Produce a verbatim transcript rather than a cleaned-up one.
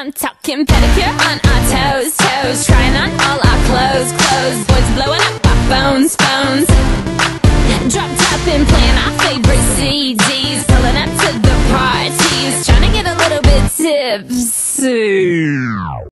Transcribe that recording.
I'm talking pedicure on our toes, toes. Trying on all our clothes, clothes. Boys blowing up our phones, phones. Drop top and playing our favorite C Ds. Pulling up to the parties, trying to get a little bit tipsy.